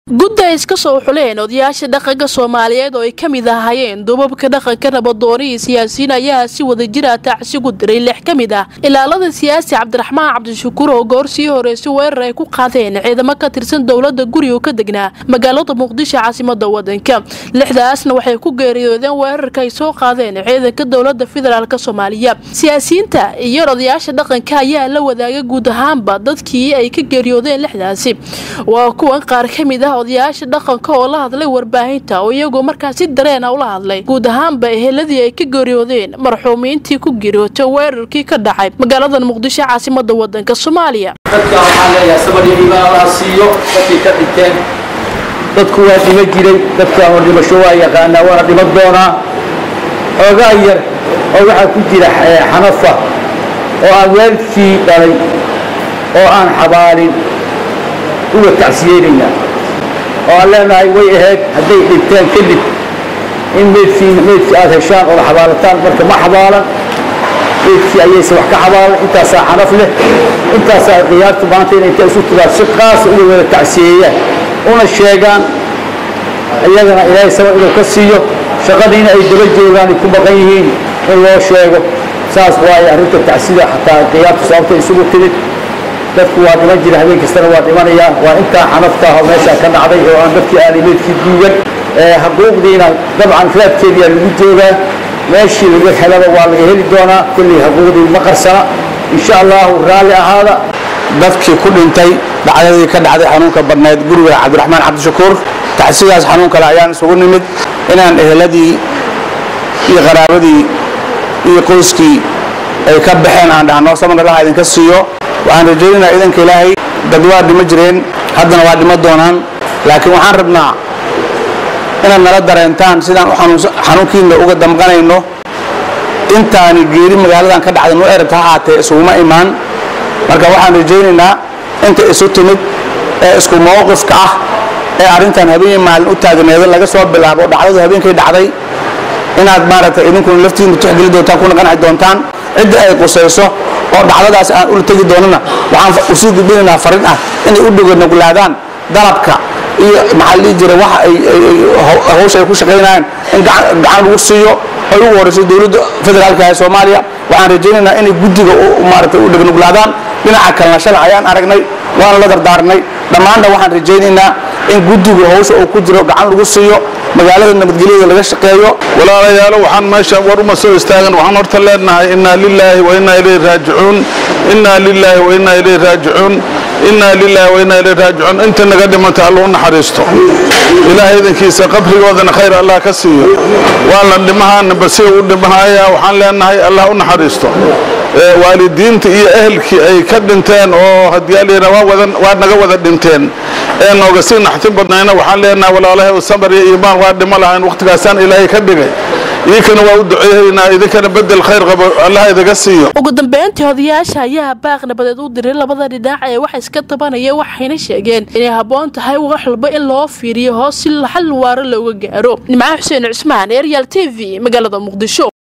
gudda iska soo xuleen odayaasha dhaqanka Soomaaliyeed oo ay kamid ahaayeen duubabka dhaqanka nabadoonii siyaasiyiin ayaa si wada jir ah tacsi u diray lix kamid ah ilaalada siyaasi Cabdiraxmaan Cabdishakuur oo goorsii horeysay weerar ay ku qaadeen ciidamo ka tirsan dawladda guriga ka degnaa magaalada Muqdisho caasimadda wadanka lixdaasna waxay ku geeriyoodeen weerarka ay soo qaadeen ciidanka dawladda federaalka Soomaaliya siyaasiyiinta iyo odayaasha dhaqanka ayaa la wadaagay guud ahaanba dadkii ay ka geeriyoodeen lixdaasi waa kuwan qaar kamid ah odayaasha dhaqanka oo la hadlay warbaahinta oo iyagoo markaas si dareen ah u la hadlay guud ahaanba eheladii ay ka geeriyoodeen marxuumiintii ku geeriyootay weerarkii ka dhacay magaalada Muqdisho caasimadda wadanka Soomaaliya dadka waxaan leeyahay sabadii baa siiyo dadkii ka dhinteen dadku waa dhima jiray dadka oo dhimasho waa yaqaanaa waa dhima doonaa ogaa yar oo waxa ku jira xanafa oo aan waalidkii dhalay oo aan xabaalin uga tacsiyeynayna oo leenahay way ahayd haday dhinteen kadib in meedkii aad heshaan oo xabaalataan marka ma xabaalan meedkii ayaysa wax ka xabaalan intaas xanaf leh intaas qiyaartu maanta inay isu timaad si qaas u wada tacsiyeeyaan una sheegaan ayagana ilaahay sabab inuu ka siiyo shaqadiina ay daba joogaan ku baqan yihiin in loo sheego saas waay arrinta tacsida xataa qiyaartu sababta isugu timid dadku waa dhiman jira habeen kastana waa dhimanayaan waa intaa xanafta oo meesha ka dhacday oo aan dadkii aalimeedkii duugan xuquuqdiina dabcan raadkeedii lagu joogaa meeshii laga helaba waa laga heli doonaa kulli xuquuqdii ma qarsana insha Allah raali ahaada dadkii ku dhintay dhacdadii ka dhacday xanuunka badneed guriga Cabdiraxmaan Cabdishakuur tacsidaas xanuun kale ayaan isugu nimid inaan eheladii iyo qaraabadii iyo qoyskii ay ka baxeen aan dhahno sababna la idinka siiyo waxaan rajaynaynaa idanka Ilaahay dad waa dhima jireen haddana waa dhima doonaan laakiin waxaan rabnaa inaan nala dareentaan sidaan xanuunkiina uga damqanayno intaan geeri magaaladan ka dhacday noo erta haatee isuma imaan marka waxaan rajaynaynaa inta isu timid ee isku mowqifka ah ee arintan habeen maalin u taagneedo laga soo bilaabo dhacdada habeenkii dhacday inaad maaragtay idinku laftiina tixgeli doontaan kuna qanci doontaan cid ay qosayso oo dhacdadaas aan u tagi doonana waxaan u sii gudbinaynaa farin ah inay u dhiganaaglaadaan dalabka iyo maxalli jira wax ay hawsha ku shaqeynayaan in gacan lagu siiyo ay u warayso dawladda federaalka ee Soomaaliya waxaan rajaynaynaa inay guddiga maaragtay u dhiganaaglaadaan dhinaca kalena shalay ayaan aragnay waan la dardaarnay dhammaanna waxaan rajaynaynaa in guddiga hawsha uu ku jiro gacan lagu siiyo magaalada nabadgelyada laga shaqeeyo walaalayaal waxaan meesha war uma soo istaagan waxaan horta leenahay inna lillahi wa inna ilayhi raaji'uun inna lillahi wa inna ilayhi raaji'uun inna lillahi wa inna ilayhi raaji'uun inta naga dhimata Allah u naxariisto ilaahay idinkiisa qabrigoodana khayr Allah ka siiyo wala dhimahan basi u dhimahaya waxaan leenahay Allah u naxariisto waalidiinta iyo ehelkii ay ka dhinteen oo hadiyaleena waa naga wada dhinteen ee nooga si naxtin badnayna waxaan leenahay walaalahay oo sabr iyo iimaan waa dhima lahayn waqtigaasaan ilaahay ka dhigay idinkana waa u duceeynaa idinkana bedel khayr qabo Allah idaga siiyo ugu dambeyntii odayaasha ayaa baaq nabadeed u diray labada dhinac ee wax iska tabanaya waxayna sheegeen inay haboon tahay wax walba in loo fiiriyo hoos si xal waara looga gaaro Nimco Xuseen Cusmaan Real TV magaalada Muqdisho